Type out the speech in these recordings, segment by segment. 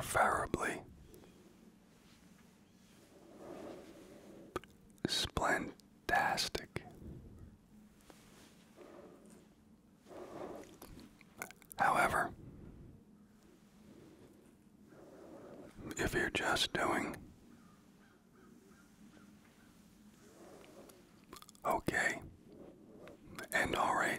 preferably splentastic. However, if you're just doing okay and alright,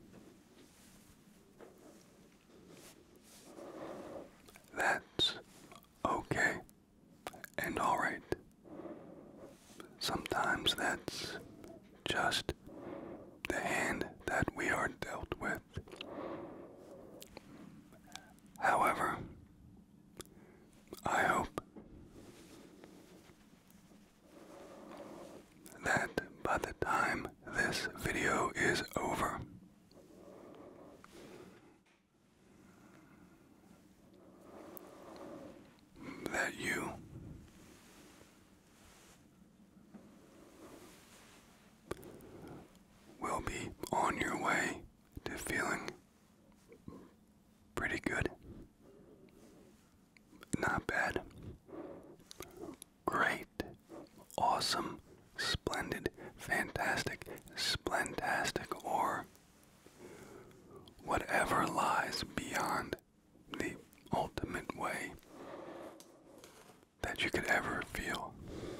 that's okay and alright. Sometimes that's just the hand that we are dealt with. However, I hope that by the time this video is over, that you will be on your way to feeling pretty good. Not bad. Great. Awesome. Splendid. Fantastic. Splentastic. Or whatever lies beyond the ultimate way that you could ever feel.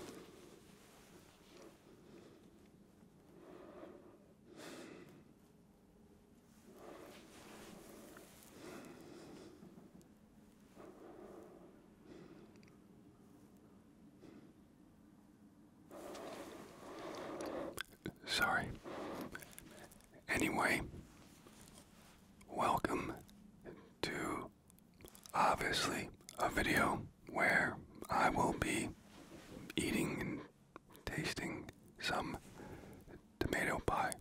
Sorry. Anyway, welcome to obviously a video where I will be eating and tasting some tomato pie.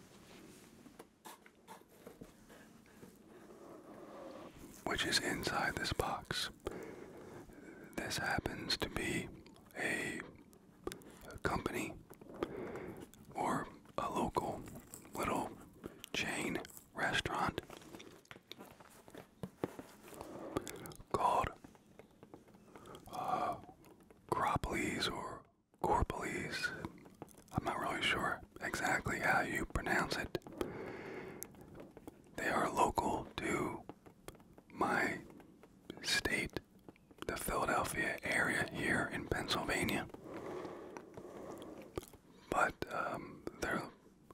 Which is inside this box. This happens to be a company or a local little chain restaurant called Cropolis or Corpolis. I'm not really sure exactly how you pronounce it. They are local to my state, the Philadelphia area here in Pennsylvania. But they're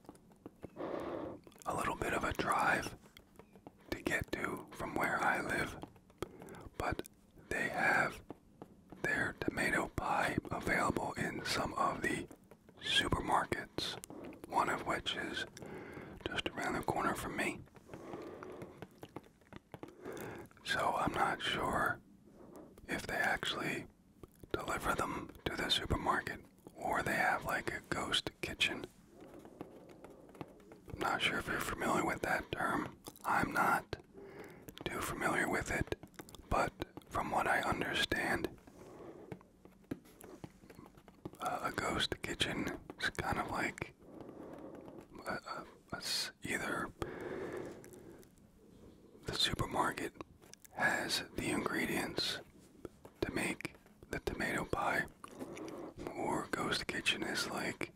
a little bit of a drive to get to from where I live. But they have their tomato pie available in some of the supermarkets, one of which is just around the corner from me. So I'm not sure if they actually deliver them to the supermarket or they have like a ghost kitchen. I'm not sure if you're familiar with that term. I'm not too familiar with it, but from what I understand, a ghost kitchen is kind of like either the supermarket has the ingredients to make the tomato pie, or ghost kitchen is like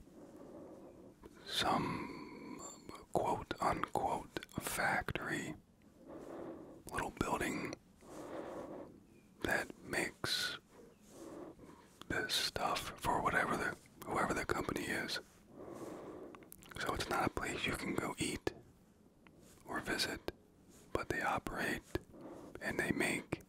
some quote-unquote factory, little building that makes the stuff for whoever the company is. So it's not a place you can go eat or visit, but they operate and they make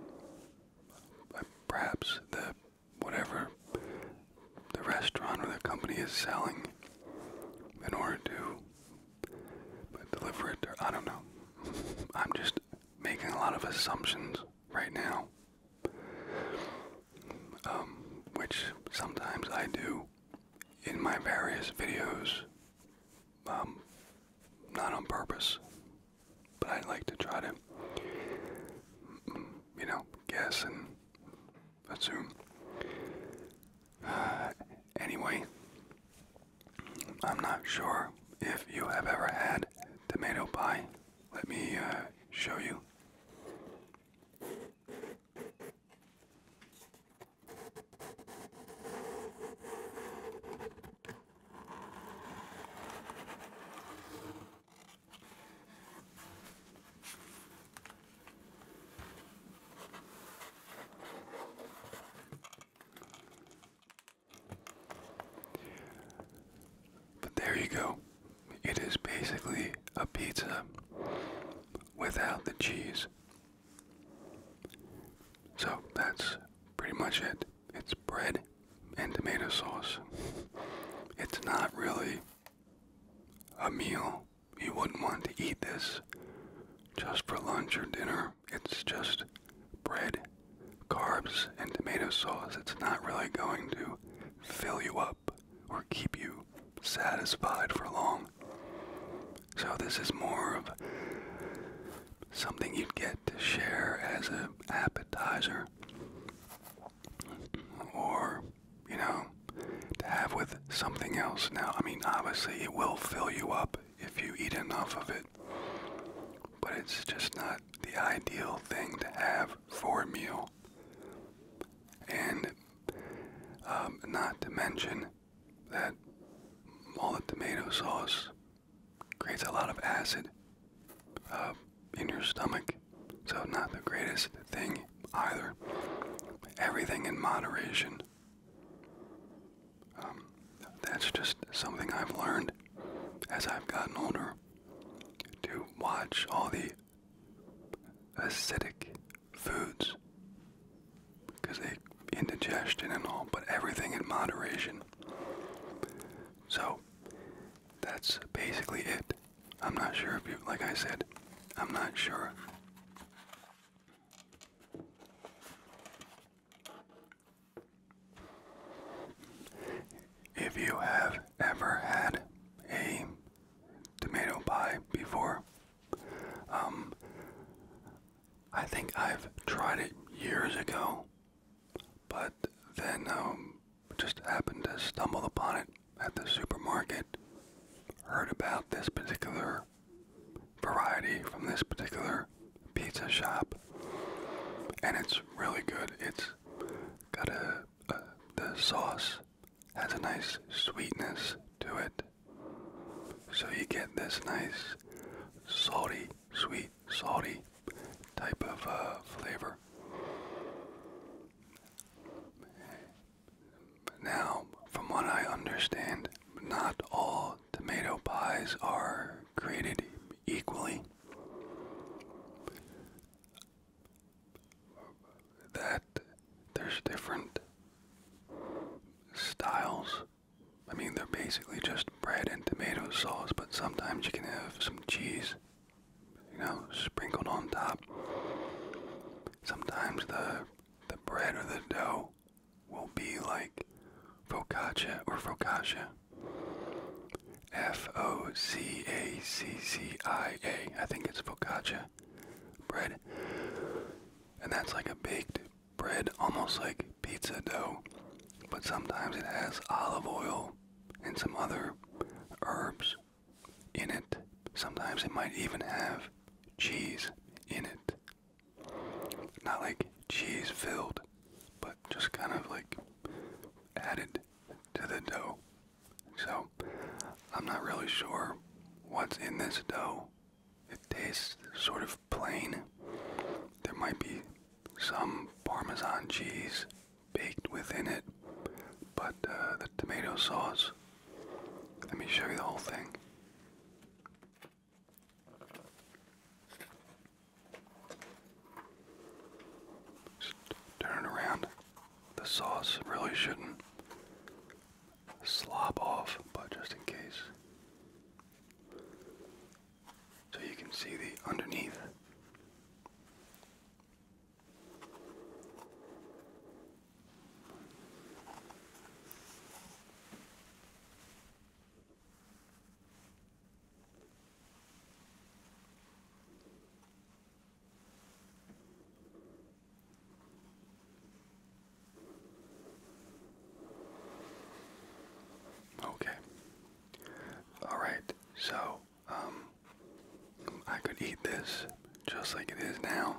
perhaps whatever the restaurant or the company is selling in order to deliver it, or I don't know. I'm just making a lot of assumptions right now, which sometimes I do in my various videos, not on purpose, but I like to try to, guess and assume. Anyway, I'm not sure if you have ever had tomato pie. Let me show you. there you go. It is basically a pizza without the cheese. So that's pretty much it. It's bread and tomato sauce. It's not really a meal. You wouldn't want to eat this just for lunch or dinner. It's just bread, carbs, and tomato sauce. It's not really going to fill you up or keep you satisfied for long. So this is more of something you'd get to share as an appetizer, or, to have with something else. Now, I mean, obviously it will fill you up if you eat enough of it, but it's just not the ideal thing to have for a meal. And not to mention that all the tomato sauce creates a lot of acid in your stomach, so not the greatest thing either. Everything in moderation. That's just something I've learned as I've gotten older, to watch all the acidic foods, because they indigestion and all, but everything in moderation. So that's basically it. I'm not sure if you, like I said, I'm not sure. If you have ever had a tomato pie before, I think I've tried it years ago, but then just happened to stumble upon it at the supermarket. Heard about this particular variety from this particular pizza shop, and it's really good. It's got the sauce has a nice sweetness to it, so you get this nice salty, sweet, salty type of flavor. Now, from what I understand, not all tomato pies are created equally. That there's different styles. I mean, they're basically just bread and tomato sauce, but sometimes you can have some cheese, sprinkled on top. Sometimes the bread or the dough will be like focaccia or focaccia. Focaccia. I think it's focaccia bread. And that's like a baked bread, almost like pizza dough. But sometimes it has olive oil and some other herbs in it. Sometimes it might even have cheese in it. Not like cheese filled, but just kind of like added to the dough. So I'm not really sure what's in this dough. It tastes sort of plain. There might be some Parmesan cheese baked within it, but the tomato sauce, let me show you the whole thing. Just turn it around. The sauce really shouldn't slop off, but just in case. So you can see the underneath. Okay. Alright, so, I could eat this just like it is now.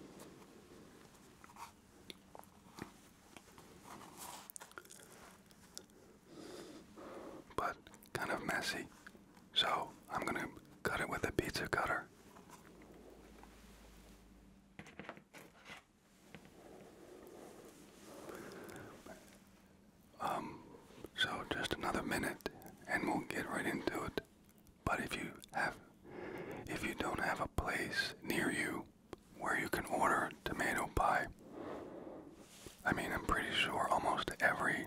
But kind of messy. So, I'm gonna cut it with a pizza cutter. So just another minute and we'll get right into place near you where you can order tomato pie. I mean, I'm pretty sure almost every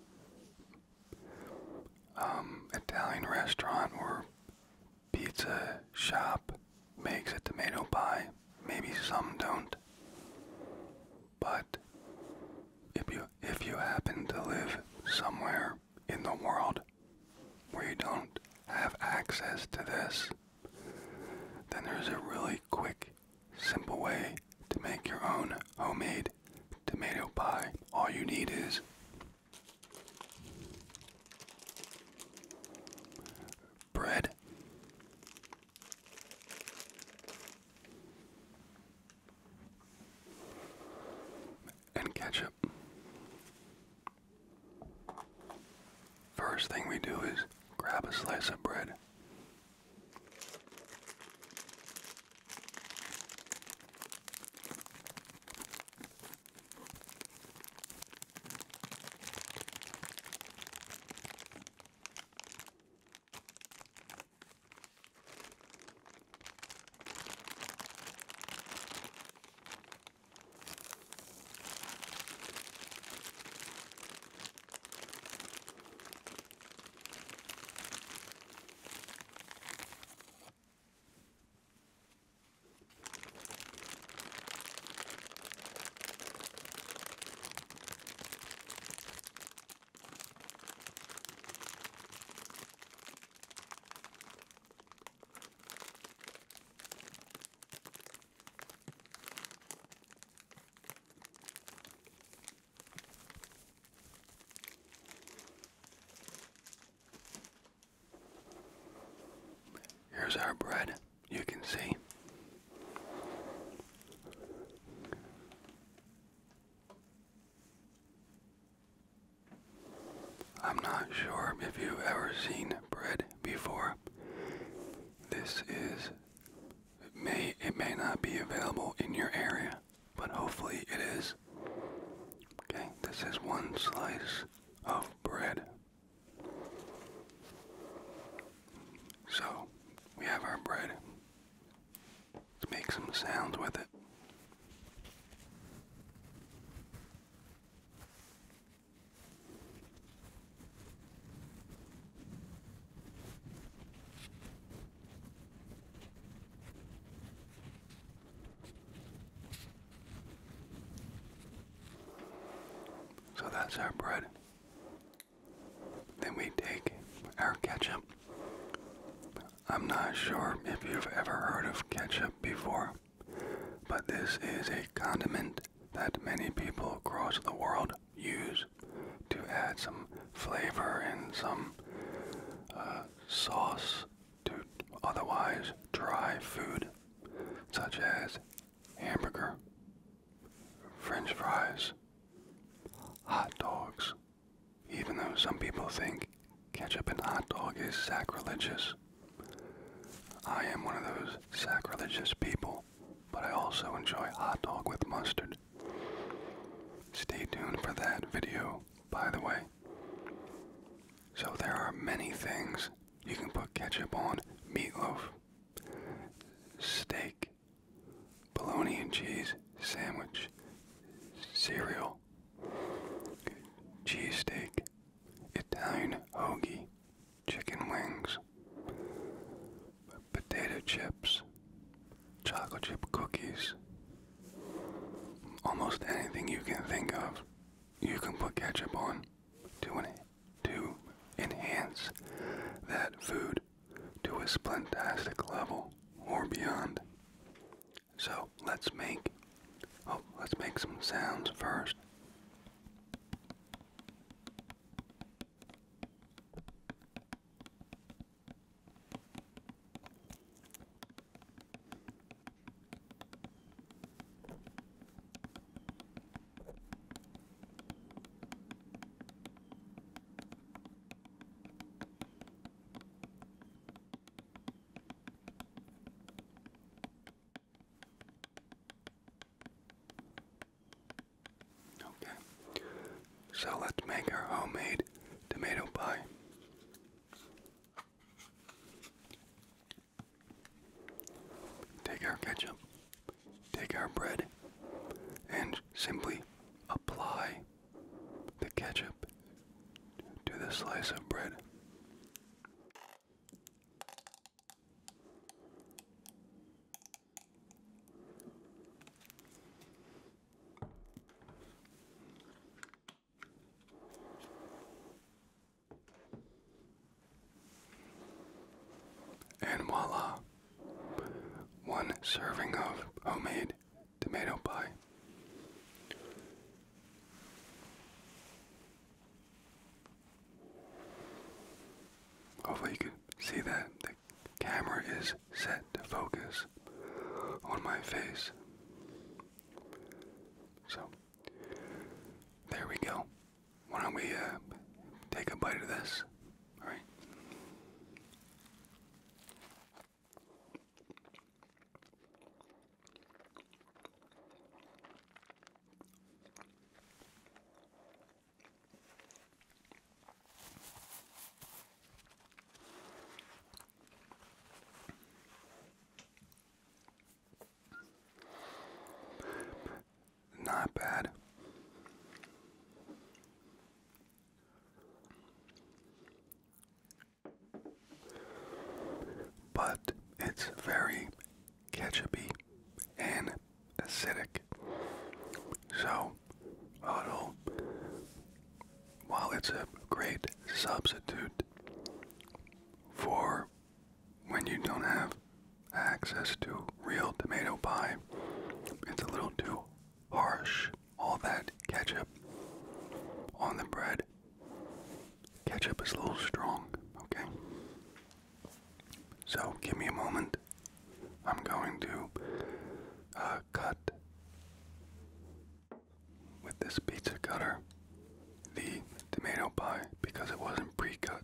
Italian restaurant or pizza shop makes a tomato pie. Maybe some don't. But if you happen to live somewhere in the world where you don't have access to this, then there's a really quick, simple way to make your own homemade tomato pie. All you need is bread, and ketchup. First thing we do is grab a slice of bread. Here's our bread, you can see. I'm not sure if you've ever seen bread before. It may not be available in your area, but hopefully it is. Okay, this is one slice of bread. So, we have our bread. Let's make some sounds with it. So that's our bread. Then we take our ketchup. I'm not sure if you've ever heard of ketchup before, but this is a condiment that many people across the world use to add some flavor and some sauce to otherwise dry food, such as hamburger, French fries, hot dogs, even though some people think ketchup and hot dog is sacrilegious. I am one of those sacrilegious people, but I also enjoy hot dog with mustard. Stay tuned for that video, by the way. So there are many things you can put ketchup on: meatloaf, steak, bologna and cheese sandwich, cereal, cheesesteak, Italian hoagie, chicken wings, potato chips, chocolate chip cookies. Almost anything you can think of, you can put ketchup on to enhance that food to a splentastic level or beyond. So let's make some sounds first. So let's make our homemade tomato pie. Take our ketchup, take our bread and simply apply the ketchup to the slice of bread. And voila, one serving of homemade tomato pie. Hopefully you can see that the camera is set to focus on my face. So, there we go. Why don't we take a bite of this? All right. Not bad. But it's very ketchupy and acidic. So, while it's a great substitute for when you don't have access to real tomato pie, it's a little too harsh. All that ketchup on the bread. Ketchup is a little strong, okay? So give me a moment. I'm going to cut with this pizza cutter the tomato pie because it wasn't pre-cut.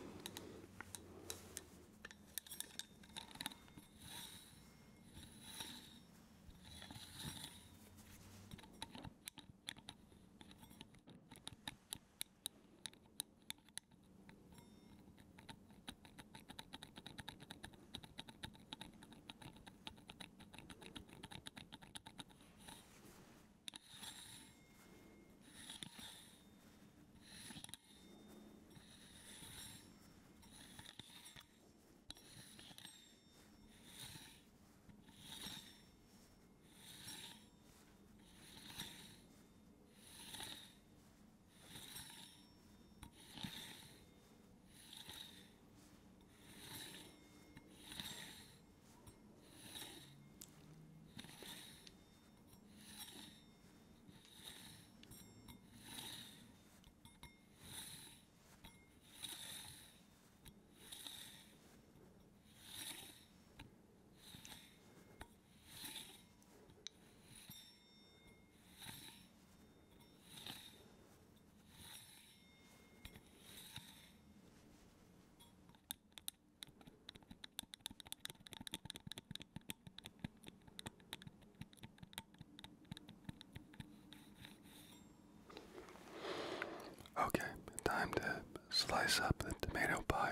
Okay, time to slice up the tomato pie.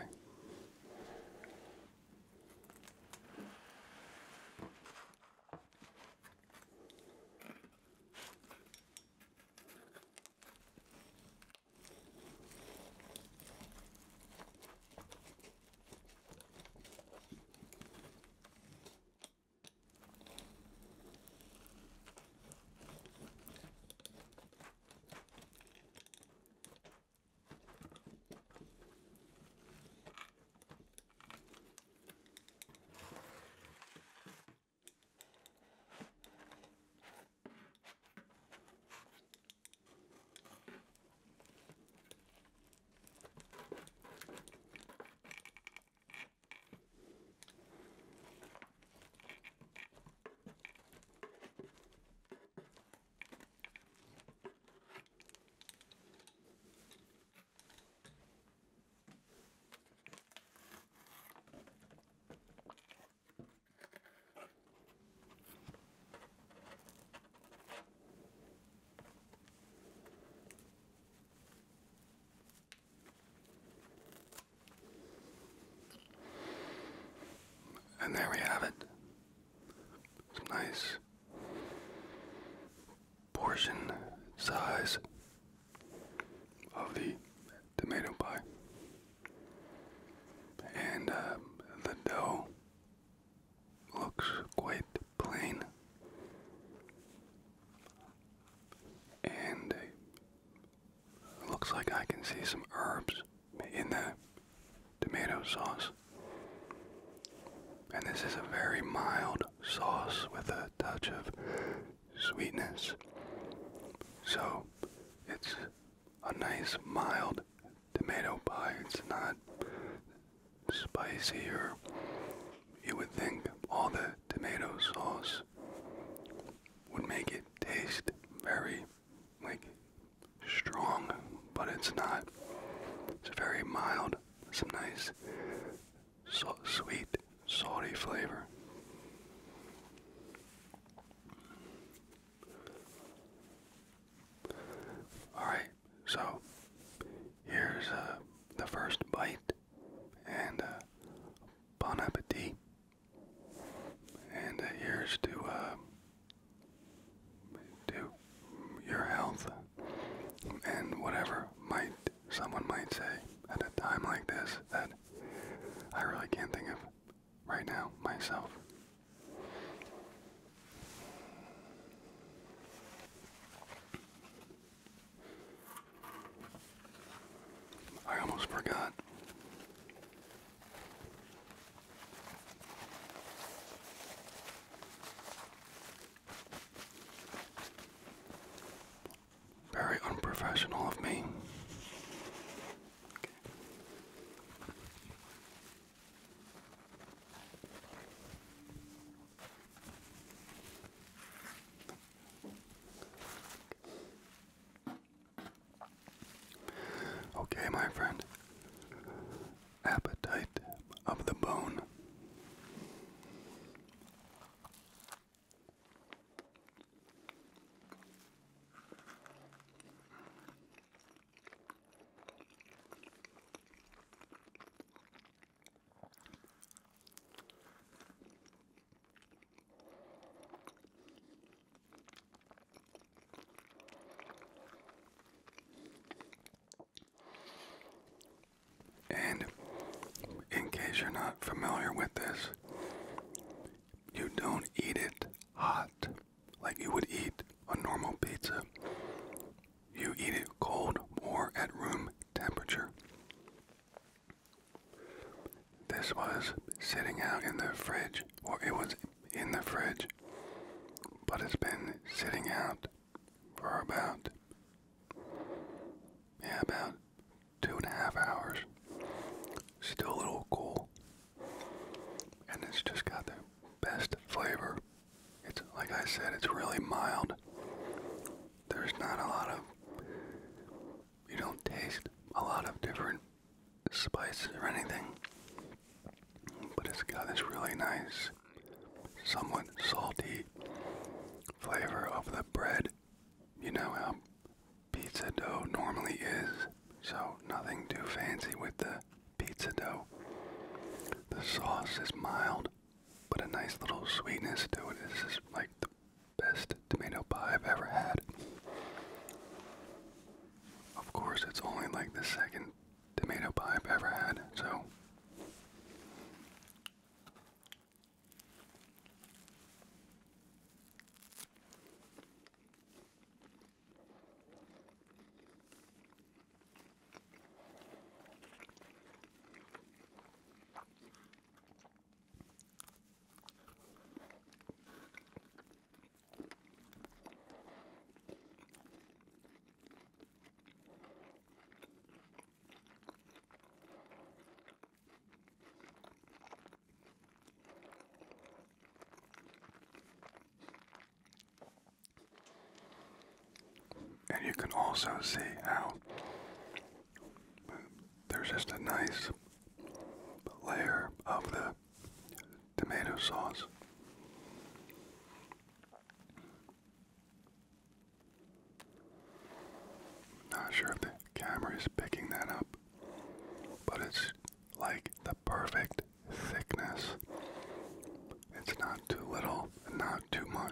And there we have it. nice portion size of the tomato pie. And the dough looks quite plain. And it looks like I can see some herbs in the tomato sauce. And this is a very mild sauce with a touch of sweetness. So it's a nice mild tomato pie. It's not spicy, or you would think all the tomato sauce would make it taste very like strong, but it's not. It's very mild, some nice sweet, salty flavor. Alright, so here's the first bite, and bon appetit. And here's to your health, and whatever someone might say at a time like this that I really can't think of right now myself. I almost forgot. Very unprofessional of me. Okay, my friend. Appetite of the bone. And in case you're not familiar with this, you don't eat it hot like you would eat a normal pizza. You eat it cold or at room temperature. This was sitting out in the fridge, or it was in the fridge, but it's been sitting out for about 2.5 hours. Still a little cool. And it's just got the best flavor. It's, like I said, it's really mild. There's not a lot of, you don't taste a lot of different spices or anything. But it's got this really nice, somewhat salty flavor of the bread. You know how pizza dough normally is, so nothing too fancy with the pizza dough. The sauce is mild, but a nice little sweetness to it. This is like the best tomato pie I've ever had. Of course, it's only like the second tomato pie I've ever had, so. And you can also see how there's just a nice layer of the tomato sauce. Not sure if the camera is picking that up, but it's like the perfect thickness. It's not too little and not too much.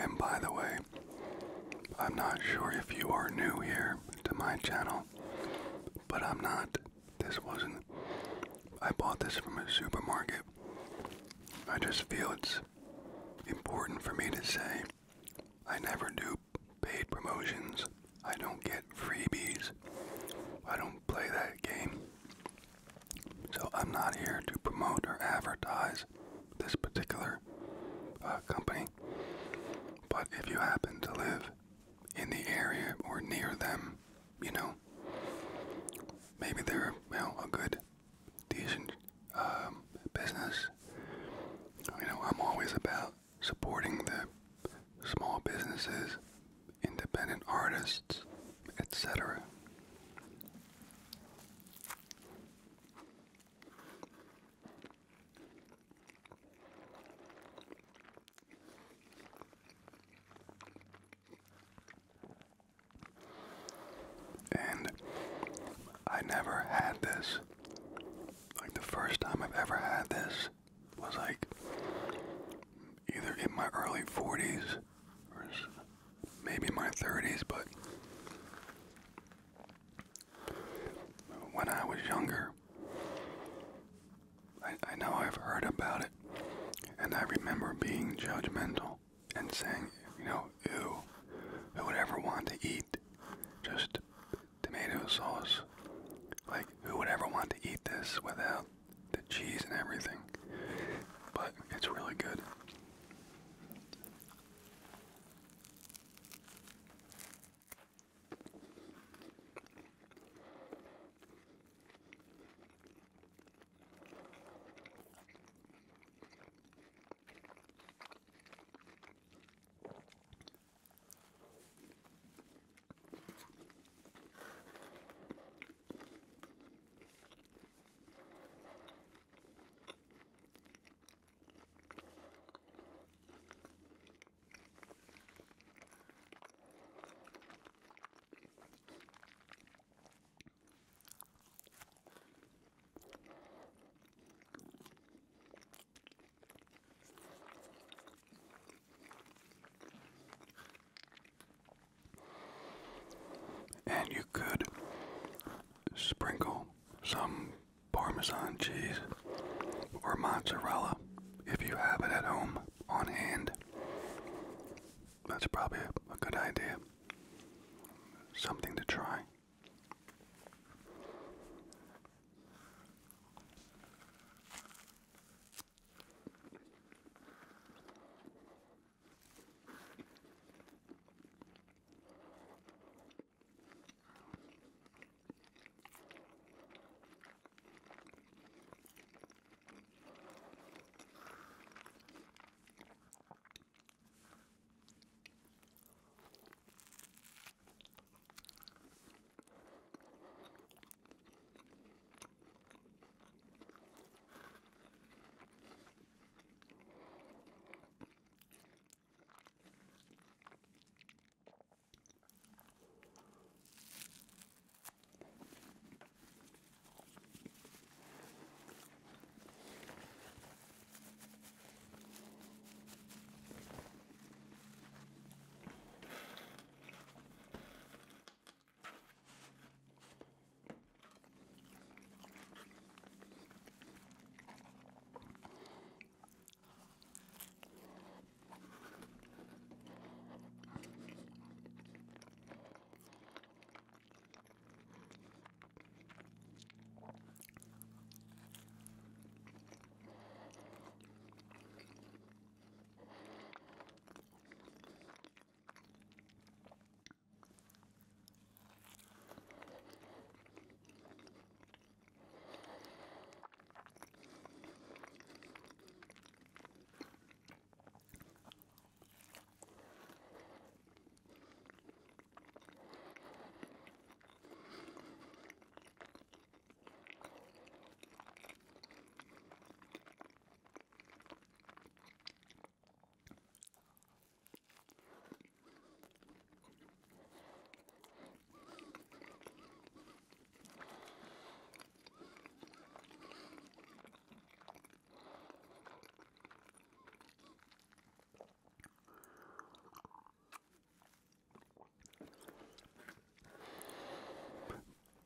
And by the way, I'm not sure if you are new here to my channel, but I'm not. I bought this from a supermarket. I just feel it's important for me to say I never do paid promotions. I don't get freebies. I don't play that game. So I'm not here to promote or advertise this particular company. But if you happen to live in the area or near them, maybe they're a good, decent business. I'm always about supporting the small businesses, independent artists, etc. And I never had this. Like, the first time I've ever had this was like either in my early 40s or maybe my 30s, but when I was younger, I know I've heard about it, and I remember being judgmental and saying, ew, who would ever want to eat just tomato sauce? Like, who would ever want to eat this without the cheese and everything? But it's really good. And you could sprinkle some Parmesan cheese or mozzarella if you have it at home on hand. That's probably a good idea. Something to try.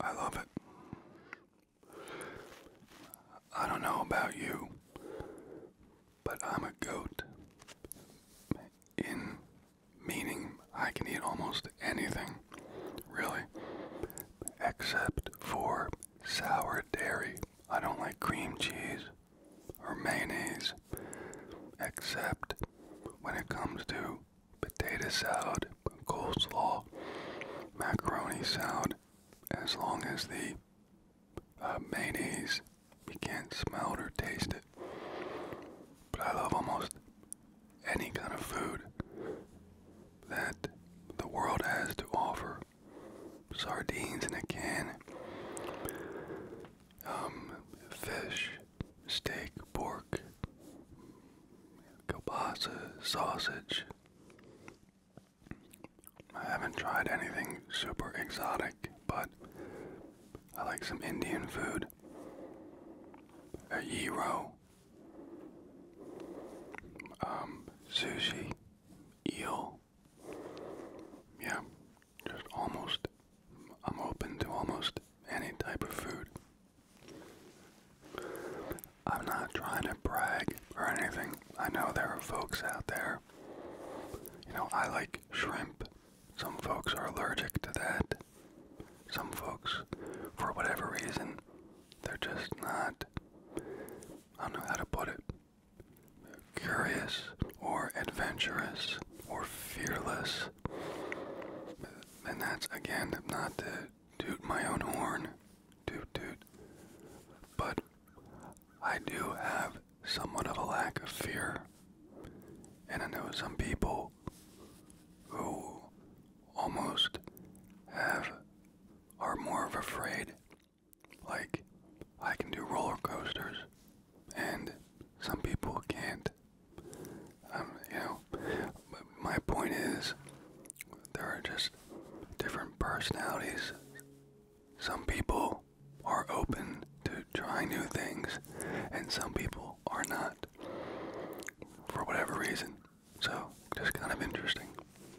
I love it. I don't know about you, but I'm a goat. In meaning, I can eat almost anything, really, except for sour dairy. I don't like cream cheese or mayonnaise, except when it comes to potato salad, coleslaw, macaroni salad, as long as the mayonnaise, you can't smell it or taste it. But I love almost any kind of food that the world has to offer. Sardines in a can, fish, steak, pork, kielbasa, sausage. I haven't tried anything super exotic, but I like some Indian food. A gyro, sushi, eel. Yeah, just almost, I'm open to almost any type of food. I'm not trying to brag or anything. I know there are folks out there. You know, I like shrimp. Some folks are allergic to that. Some folks, for whatever reason, they're just not, I don't know how to put it, curious or adventurous or fearless. And that's, again, not to toot my own horn, toot toot, but I do have somewhat of a lack of fear. And I know some people who almost are more of afraid. Like, I can do roller coasters, and some people can't. You know, my point is, there are just different personalities. Some people are open to trying new things, and some people are not, for whatever reason. So, just kind of interesting.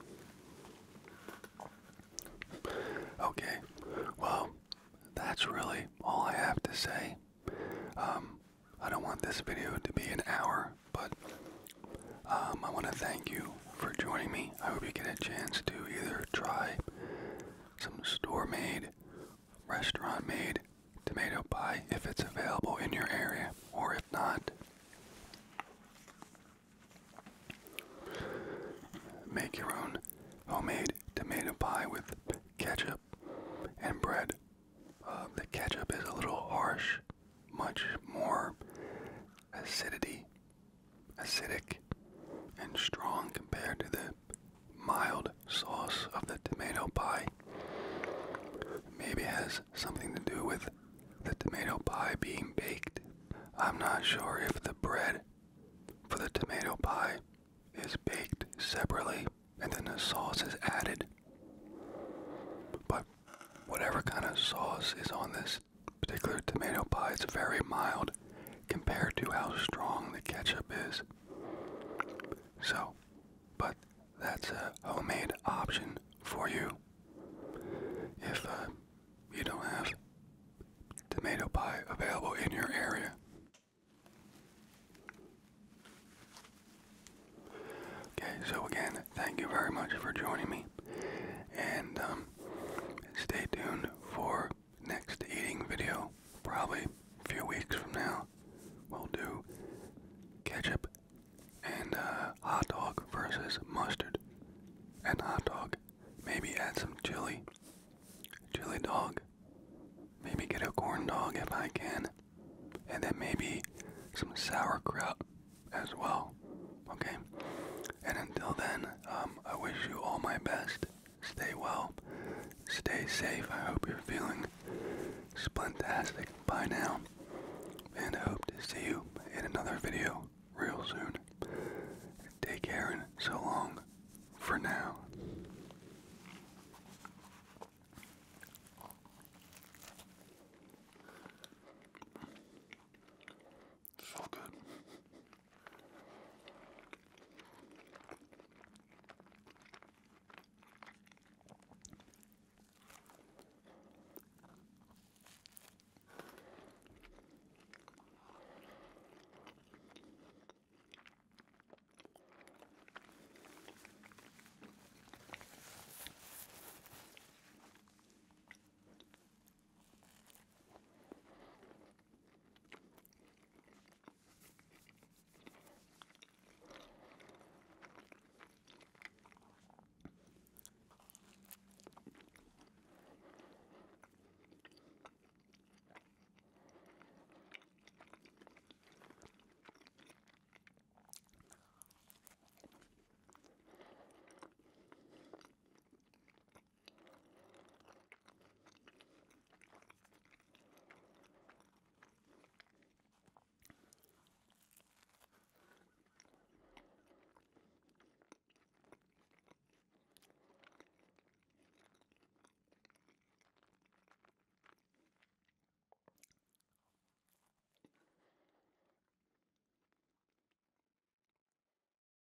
Okay, well, that's really all I have to say. I don't want this video to be an hour, but I want to thank you for joining me. I hope you get a chance to either try some store-made, restaurant-made tomato pie if it's available in your area, or if not, make your own homemade tomato pie with ketchup and bread. The ketchup is a little harsh, much more acidic, and strong compared to the mild sauce of the tomato pie. Maybe it has something to do with the tomato pie being baked. I'm not sure if the bread for the tomato pie is baked separately and then the sauce is added. But whatever kind of sauce is on this particular tomato pie, it's very mild compared to how strong the ketchup is. So, but that's a homemade option for you if you don't have tomato pie available in your area. Okay, so again, thank you very much for joining me, and stay tuned for next eating video. Probably a few weeks from now, we'll do ketchup and hot dog versus mustard and hot dog. Maybe add some chili dog. Maybe get a corn dog if I can, and then maybe some sauerkraut as well. Okay. And until then, I wish you all my best. Stay well. Stay safe. I hope you're feeling splentastic by now. And I hope to see you in another video real soon. Take care and so long for now.